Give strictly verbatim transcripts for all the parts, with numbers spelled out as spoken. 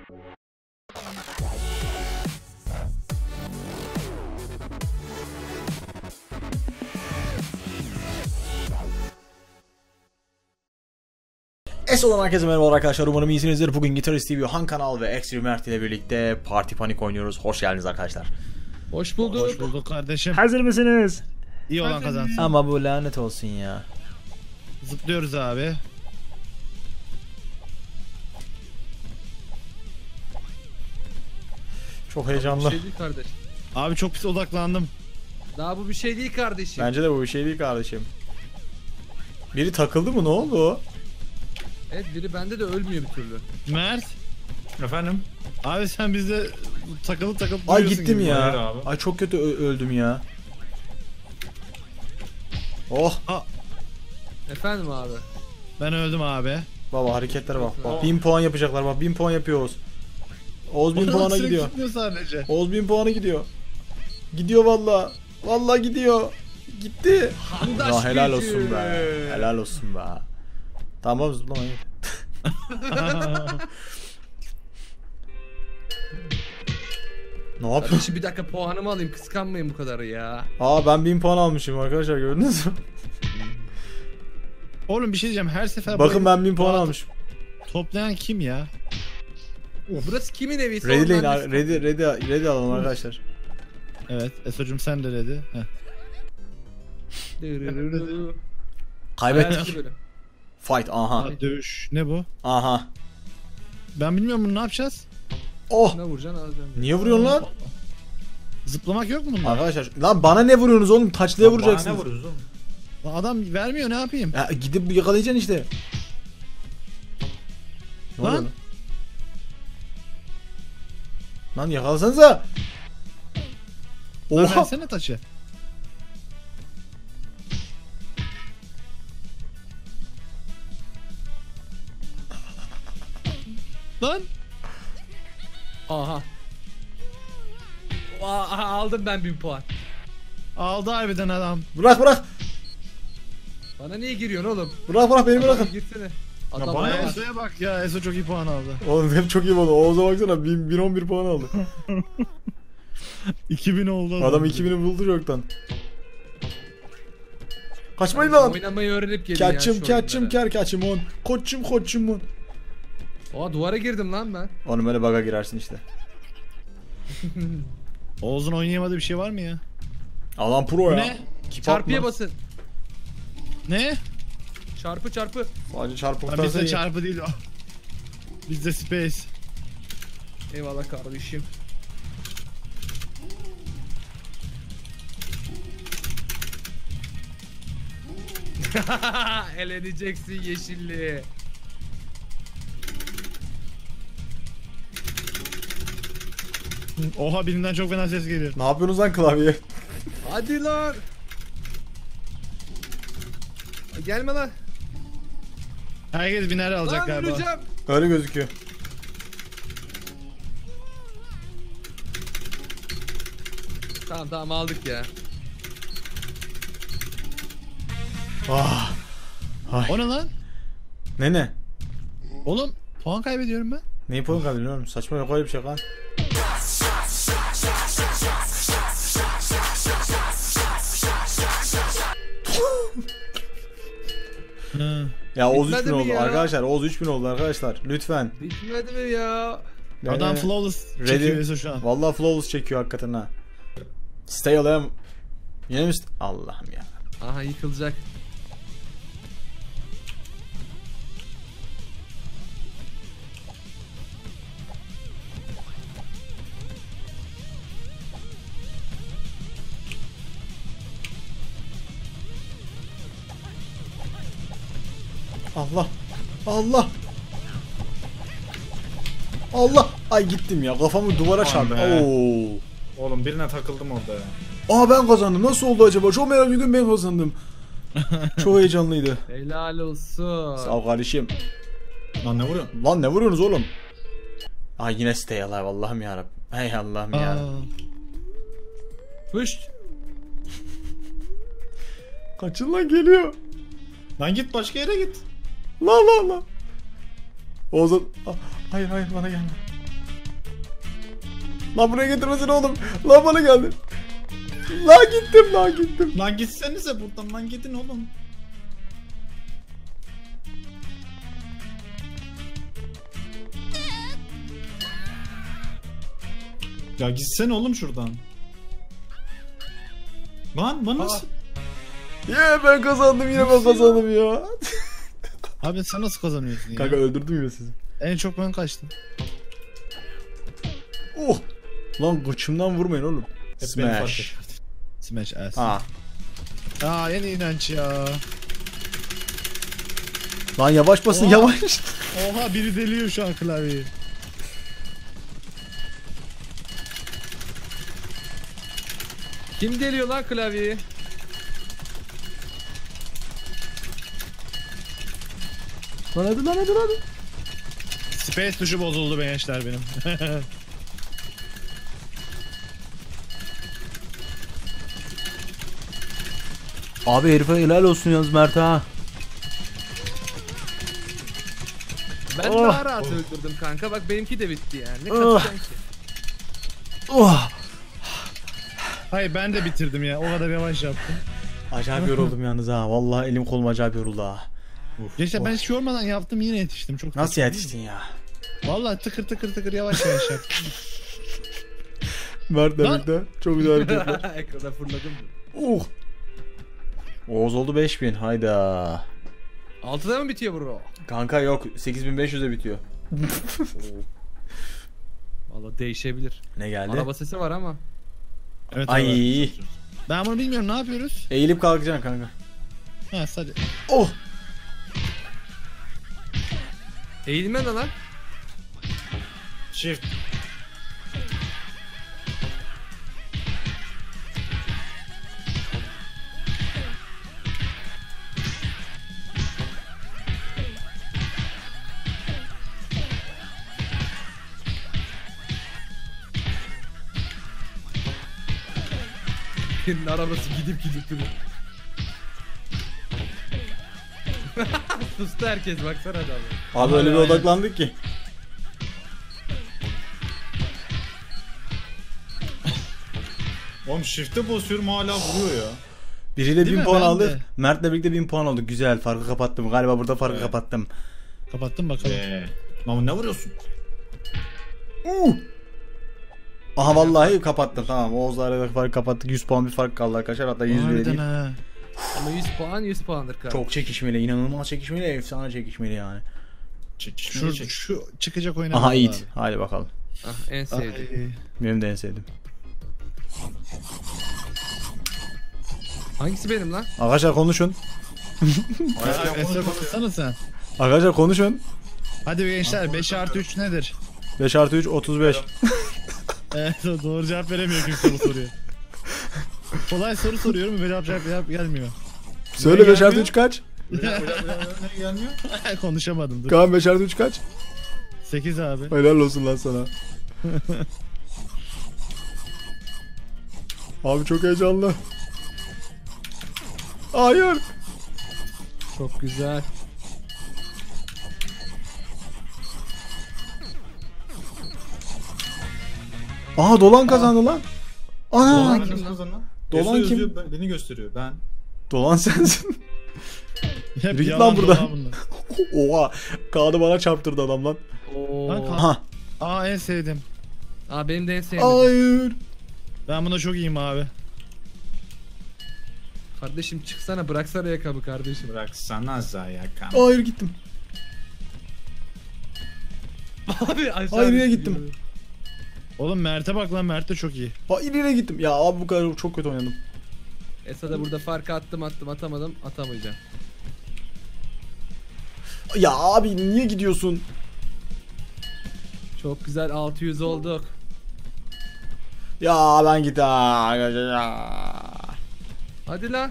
Es olan herkese merhaba arkadaşlar, umarım iyisinizdir. Bugün Gitarist T V, Han Kanal ve Extreme Mert ile birlikte Parti Panik oynuyoruz. Hoş geldiniz arkadaşlar. Hoş bulduk. Hoş bulduk kardeşim. Hazır mısınız? İyi olan kazansın. Ama bu lanet olsun ya. Zıplıyoruz abi. Çok Bir heyecanlı. şey değil kardeş. Abi çok pis odaklandım. Daha bu bir şey değil kardeşim. Bence de bu bir şey değil kardeşim. Biri takıldı mı, ne oldu? Evet, biri bende de ölmüyor bir türlü. Mert. Efendim? Abi sen bizde takılıp takılıp Ay duruyorsun gittim gibi. ya. Hayır abi. Ay çok kötü ö- öldüm ya. Oh Efendim abi. Ben öldüm abi. baba, hareketlere bak. Bak Oh. bin puan yapacaklar, bak bin puan yapıyor Oğuz. Oğuz bin puana Sürekli gidiyor. gitmiyor sadece. Oğuz bin puanı gidiyor. Gidiyor valla. Valla gidiyor. Gitti. Handaş Ya helal gücü. olsun be. Helal olsun be. Tamam zıplama git. Ne yapıyorsun? Kardeşim bir dakika puanımı alayım, kıskanmayın bu kadar ya. Aa ben bin puan almışım arkadaşlar, gördünüz mü? Oğlum bir şey diyeceğim, her sefer Bakın burayı ben bin puan almışım. toplayan kim ya? Burası kimin eviyse Ready ondan lane, ready, ready, ready alalım arkadaşlar. Evet, Eso'cum sen de dedi. Heh. biz- Kaybettik. Hayatı böyle. Fight, aha. Aa, dövüş. Ne bu? Aha. Ben bilmiyorum, bunu ne yapacağız? Oh. Ne vuracaksın alacaksın. Niye vuruyorsun lan? Zıplamak yok mu bunda? Arkadaşlar lan bana ne vuruyorsunuz oğlum? Taçlıya Bana ne vuracaksınız. vuruyoruz oğlum? Lan adam vermiyor, ne yapayım? Ya gidip yakalayacaksın işte. Ne Lan. oluyor lan? Lan yakalasanıza. Lan Oha. versene taşı. Lan. Aha. Aha, aldım ben bin puan. Aldı harbiden adam. Bırak bırak. Bana niye giriyorsun oğlum? Bırak bırak beni Adam bırakın. girsene. bana Adam ne? bana bak. Eso'ya bak ya, Eso çok iyi puan aldı. Oğlum hep çok iyi oldu. Oğuz'a baksana bin on bir puan aldı. iki bin oldu. Adam iki bini buldu yoktan. Kaçmayın lan. Oynamayı öğrenip gelin ya. Kaçım şu kaçım oyunlara. ker kaçım on. Koçum koçum on. Oha, duvara girdim lan ben. Oğlum öyle bug'a girersin işte. Oğuz'un oynayamadığı bir şey var mı ya? Alan pro ya. Ne? Keep Çarpıya up lan. basın. Ne? Çarpı çarpı. Sadece çarpı Ha, kurtarsa bizde iyi. çarpı değil o. Bizde space. Eyvallah kardeşim. Eleneceksin yeşilli. Oha, birinden çok fena ses geliyor. Ne yapıyorsunuz lan klavye? Hadi lan. Gelme lan. Herkes biner alacak Lan galiba. öleceğim. Öyle gözüküyor. Tamam tamam aldık ya. Ah. Ay. O ne lan? Ne ne? Oğlum puan kaybediyorum ben. Neyi puan kaybediyorsun oğlum? Saçma yok öyle bir şey lan. Hı. Ya Oğuz Bitmedi üç bin mi oldu ya? arkadaşlar. Oğuz üç bin oldu arkadaşlar. Lütfen. Bitmedi mi ya? Adam Ee, flawless ready. çekiyor Eso şu an. Vallahi flawless çekiyor hakikaten ha. Stay alive. Yine mi? st- Allah'ım ya. Aha, yıkılacak. Allah. Allah. Allah. Ay gittim ya. Kafamı duvara Aman çarptı. be. Oo. Oğlum birine takıldım orada ya. Aa ben kazandım. Nasıl oldu acaba? Çok merak ediyorum, ben kazandım. Çok heyecanlıydı. Helal olsun. Sağ ol kardeşim. Lan ne vuruyorsun? Lan ne vuruyorsunuz oğlum? Ay yine stay alive, Allah'ım yarabbim. Hey Allah'ım Aa, yarabbim. Pışt. Kaçın lan, geliyor. Lan git başka yere git. La la la. Oğuz'a... Ah, hayır hayır bana gelme. Lan buraya getirmesin oğlum. Lan bana geldi. Lan gittim lan gittim. Lan gitsenize buradan, lan gidin oğlum. Ya gitsene oğlum şuradan. Lan bana nasıl? Ya ben kazandım yine ben kazandım ya. Abi sen nasıl kazanıyorsun ya? Kanka öldürdüm ya sizi. En çok ben kaçtım. Oh. Lan kıçımdan vurmayın oğlum. Hep beni fark Smash. et. Smash ass. Ha. Aa yeni inanç ya. Lan yavaş basın Oha. yavaş. Oha biri deliyor şu an klavyeyi. Kim deliyor lan klavyeyi? Lan hadi lan hadi lan. Space tuşu bozuldu gençler benim. Abi herife helal olsun yalnız Mert ha. Ben Oh. daha rahat öldürdüm kanka. Bak benimki de bitti yani. Ne Oh. kaçacaksın ki? Oh. Hayır ben de bitirdim ya. O kadar yavaş yaptım. Acayip yoruldum yalnız ha. Vallahi elim kolum acayip yoruldu ha. Gençler ben hiç yormadan yaptım yine yetiştim. Çok Nasıl saçma. yetiştin ya? Vallahi tıkır tıkır tıkır yavaş yavaş yaptım. Mert Lan. birlikte çok güzel hareketler. Ekrana fırladım. Uh. Oğuz oldu beş bin hayda. altıda mı bitiyor bro? Kanka yok sekiz bin beş yüze bitiyor. Valla değişebilir. Ne geldi? Araba sesi var ama. Evet, Ay. evet. Ben bunu bilmiyorum, ne yapıyoruz? Eğilip kalkacaksın kanka. Ha sadece. Oh. Eğilme de lan. Shift. Birinin arabası gidip gidip duruyor. Sustu herkes baksana adamı. Abi öyle bir Aynen. odaklandık ki. Oğlum shift'e basıyorum hala vuruyor ya. Biriyle Değil bin mi? puan Ben aldık. de. Mert'le birlikte bin puan olduk. Güzel farkı kapattım. Galiba burada farkı Evet. kapattım. Kapattım bakalım. Eee. Lan ne vuruyorsun? Uh. Aha vallahi kapattım tamam. Oğuzlar'la farkı kapattık. yüz puan bir fark kaldı arkadaşlar. Hatta yüz bile Harbiden değil. ha. Ama yüz puan yüz puandır kanka. Çok çekişmeli. İnanılmaz çekişmeli. Efsane çekişmeli yani. Çekişmeyi Şu, çek. şu çıkacak oyuna. Aha bakalım it. abi. Haydi bakalım. Ah, en sevdiğim. Ay. Benim de en sevdiğim. Hangisi benim lan? Arkadaşlar konuşun. Abi, Esra konuşsana sen. Arkadaşlar konuşun. Hadi gençler beş artı üç nedir? beş artı üç otuz beş. Evet doğru cevap veremiyor kimse bu soruya. Kolay soru soruyorum ve cevap, cevap, cevap gelmiyor. Söyle beş artı gelmiyor? üç kaç? Ne gelmiyor? Konuşamadım dur. Kaan beş artı üç kaç? sekiz abi. Helal olsun lan sana. Abi çok heyecanlı. Hayır. Çok güzel. Aha Dolan kazandı lan. Ana. Dolan Dolan, kim Nasıl lan? kazandın? Dolan Yazıyor, kim? yazıyor, ben- Beni gösteriyor ben. sensin. Hep Yürü git yalan lan buradan. dolan bunlar. Oha. Kaan'ı bana çarptırdı adam lan. Oo. Lan Kaan- Aha. Aa en sevdim. Aa benim de en sevdiğim. Hayır. Ben buna çok iyiyim abi. Kardeşim çıksana bıraksana yakamı kardeşim. Bıraksana Zaya kan. Hayır gittim. Abi aşağı Hayır, yine düştü gittim. gibi. Oğlum Mert'e bak lan, Mert de çok iyi. Hayır yine gittim. Ya abi bu kadar çok kötü oynadım. Esad'a burada farkı attım attım atamadım atamayacağım. Ya abi niye gidiyorsun? Çok güzel altı yüz olduk. Ya ben git ha. Ya. Hadi lan.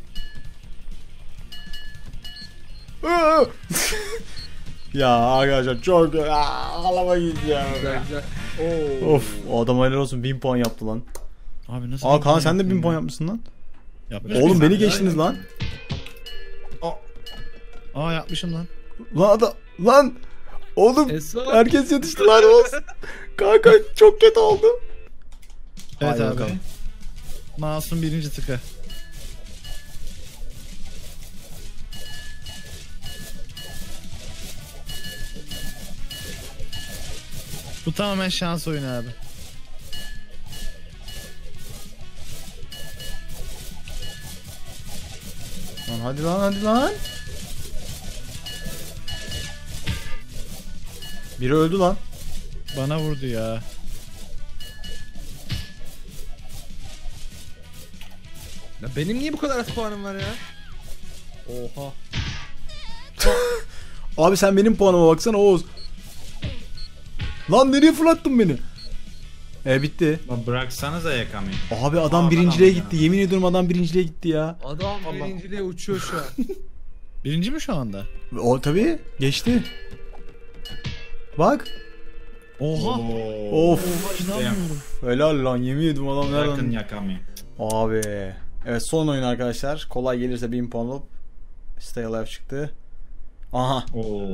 Ya arkadaşlar çok ağlama gideceğim. Güzel güzel. Of o adam helal olsun bin puan yaptı lan. Abi nasıl? Aa Kaan sen de yaptın bin ya? puan yapmışsın lan. Yapmış Oğlum mıyım? beni geçtiniz lan. Aa yapmışım lan. Lan adam lan. Oğlum Esad. herkes yetişti lan Oğuz. Kanka çok kötü oldu. Evet Haydi abi. bakalım. Masum birinci tıkı. Bu tamamen şans oyunu abi. Lan hadi lan hadi lan. Biri öldü lan. Bana vurdu ya. Ya benim niye bu kadar az puanım var ya? Oha. Abi sen benim puanıma baksana Oğuz. Lan nereye fırlattın beni? E bitti. Lan bıraksanıza Yakami. Abi adam Aa, birinciliğe ben gitti. aldım Yemin ediyorum adam birinciliğe gitti ya. Adam Allah. birinciliğe uçuyor şu an. Birinci mi şu anda? O tabii geçti. Bak. Oha. Oo. Of. İnanmıyorum. Helal lan yemin ediyorum adam Bırakın nereden? Yakami. Abi. Evet son oyun arkadaşlar. Kolay gelirse bin puan alıp Stay Alive çıktı. Aha. Oo.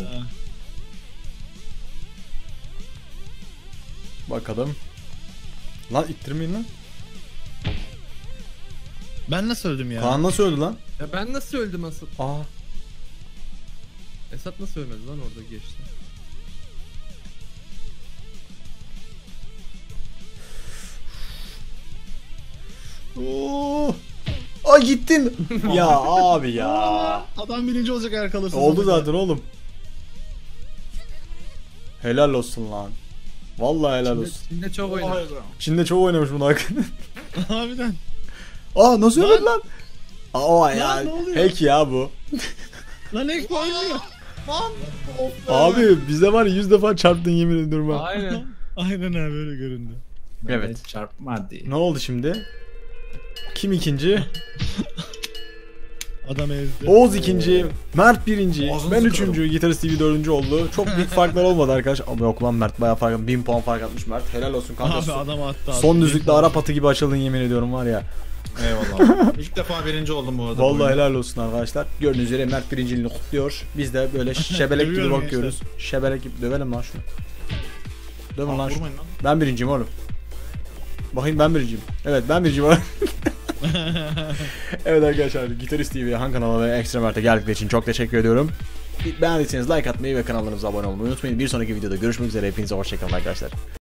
Bakalım. Lan ittirmeyin lan. Ben nasıl öldüm ya? Kaan nasıl öldü lan? Ya ben nasıl öldüm asıl? Aa. Esat nasıl ölmedi lan orada geçti. Oo. Aa gittin. Ya abi ya. Adam birinci olacak eğer kalırsa. Oldu zaten oğlum. Helal olsun lan. Vallahi helal Şimdi, olsun. şimdi çok oynadım. Çin'de çok oynamış bunu hakikaten. Harbiden. Aa nasıl öldü lan? Aa o ya. Lan ne oluyor? Hack ya bu. Lan ek oynuyor. Abi bize var ya yüz defa çarptın yemin ediyorum ha. Aynen. Aynen abi öyle göründü. Evet. Çarpma hadi. Ne oldu şimdi? Kim ikinci? Adam ezdi. Oğuz ikinci, Mert birinci, Ağzını ben sıkarım. üçüncü, Gitarist T V dördüncü oldu. Çok büyük farklar olmadı arkadaş. Ama yok lan Mert bayağı fark bin puan fark atmış Mert. Helal olsun kanka. Abi Son- adam attı. Son düzlükte Arap atı gibi açıldın yemin ediyorum var ya. Eyvallah. İlk defa birinci oldum bu arada. Vallahi bu oyunda. helal olsun arkadaşlar. Gördüğünüz üzere Mert birinciliğini kutluyor. Biz de böyle şebelek gibi Dövüyorum bakıyoruz. Şebelek gibi dövelim lan şunu. Dövün Aa, lan şunu. vurmayın lan. Ben birinciyim oğlum. Bakayım ben birinciyim. Evet ben birinciyim oğlum. Evet arkadaşlar Gitarist T V'ye, Han kanala ve Ekstra Mert'e geldikleri için çok teşekkür ediyorum. Beğendiyseniz like atmayı ve kanallarımıza abone olmayı unutmayın. Bir sonraki videoda görüşmek üzere. Hepinize hoşçakalın arkadaşlar.